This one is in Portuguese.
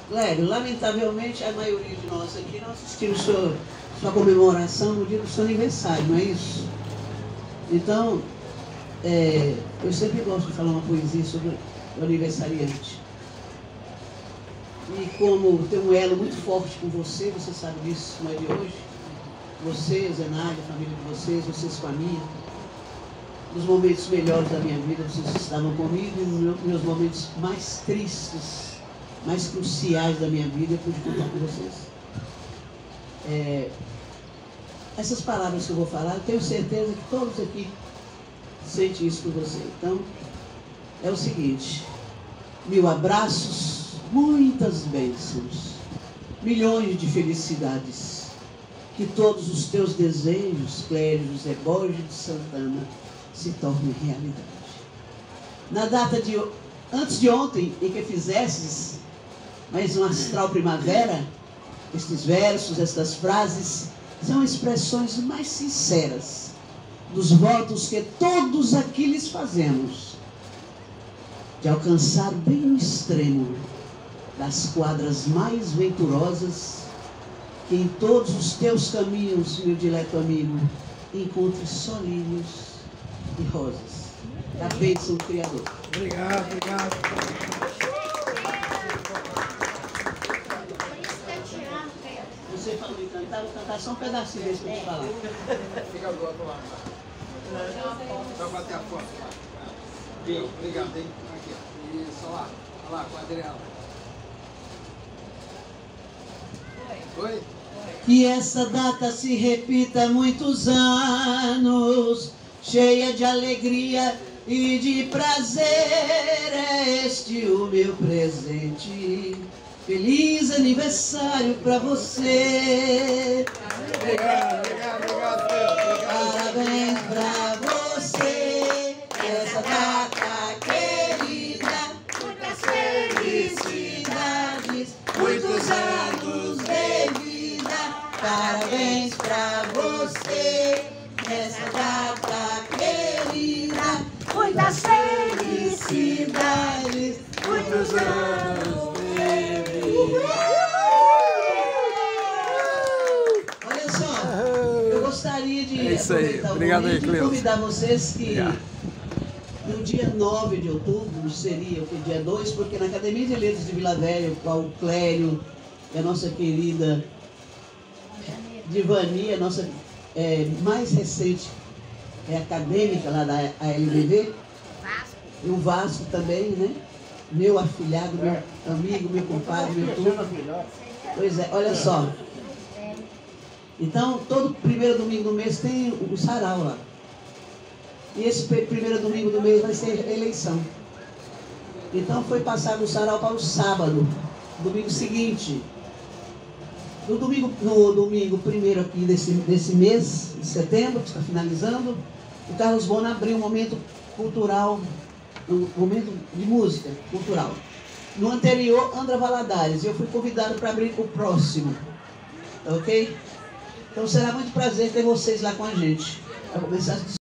Clério, lamentavelmente a maioria de nós aqui não assistimos sua comemoração no dia do seu aniversário, não é isso? Então, eu sempre gosto de falar uma poesia sobre o aniversariante. E como tem um elo muito forte com você sabe disso, não é de hoje? Você, Zenália, a família de vocês com a minha. Nos momentos melhores da minha vida, vocês estavam comigo, e nos meus momentos mais tristes, mais cruciais da minha vida, eu pude contar com vocês. Essas palavras que eu vou falar, eu tenho certeza que todos aqui sentem isso por você. Então, é o seguinte: 1000 abraços, muitas bênçãos, milhões de felicidades, que todos os teus desejos, Clério José Borges de Santana, se tornem realidade. Na data de antes de ontem, em que fizestes mais um astral primavera, estes versos, estas frases, são expressões mais sinceras dos votos que todos aqui lhes fazemos, de alcançar bem o extremo das quadras mais venturosas, que em todos os teus caminhos, meu dileto amigo, encontre só lírios e rosas. Da bênção do Criador. Obrigado, obrigado. Você falou em cantar, vou cantar só um pedacinho desse para te falar. Fica do outro lado. Vai bater a foto. Obrigado, hein? Aqui, ó. Isso, olha lá. Olha lá, com a Adriana. Oi? Que essa data se repita muitos anos, cheia de alegria e de prazer. É este o meu presente. Feliz aniversário para você. Obrigado, obrigado, obrigado, Deus. Parabéns para você. Essa data querida, muitas felicidades, muitos anos de vida. Parabéns para você. Essa data querida, muitas felicidades, muitos anos de vida. Olha só, eu gostaria de isso aí. Obrigado aí, Cleusa. Convidar vocês que no dia 9 de outubro, seria o dia 2, porque na Academia de Letras de Vila Velha, qual o Clério e a nossa querida Divani, a nossa mais recente acadêmica lá da ALBV, e o Vasco também, né? Meu afilhado, meu amigo, meu compadre, meu tudo. Pois é, olha só. Então, todo primeiro domingo do mês tem o sarau lá. E esse primeiro domingo do mês vai ser eleição. Então, foi passado o sarau para o sábado, domingo seguinte. No domingo primeiro aqui desse mês, de setembro, que está finalizando, o Carlos Bona abriu um momento cultural, um momento de música cultural. No anterior, Andra Valadares, e eu fui convidado para abrir o próximo. Ok? Então será muito prazer ter vocês lá com a gente. Vai começar a